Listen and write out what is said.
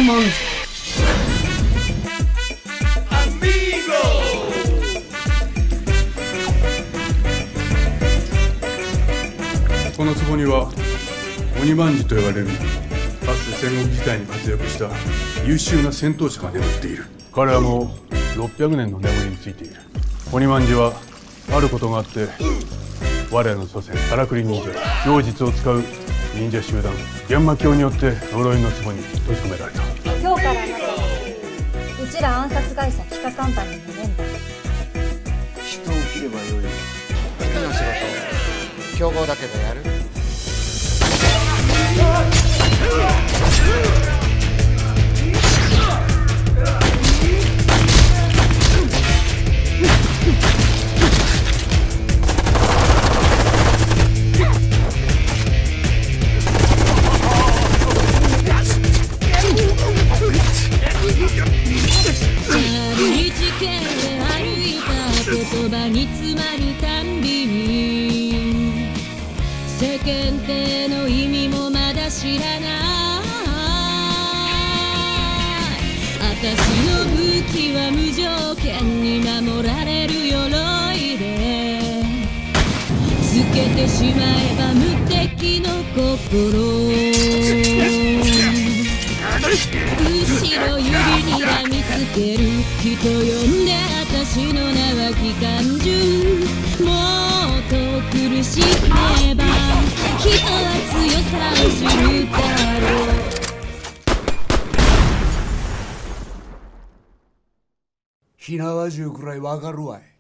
万字。この壺には鬼万字と言われるかつて戦国時代に活躍した優秀な戦闘者が眠っている。彼はもう600年の眠りについている。鬼万字はあることがあって我らの祖先からくり忍者妖術を使う忍者集団ヤンマ教によって呪いの壺に閉じ込められた。 今日からあなたはうちら暗殺会社キカカンパニーのメンバー。 人を切ればよい。好きな仕事競合だけどやる？ 言葉に詰まるたんびに世間体の意味もまだ知らない。私の武器は無条件に守られる鎧でつけてしまえば無敵の心。後ろ指にらみつける人呼んで私の名は機関銃。もっと苦しめば人は強さを知るだろう。 火縄銃くらいわかるわい。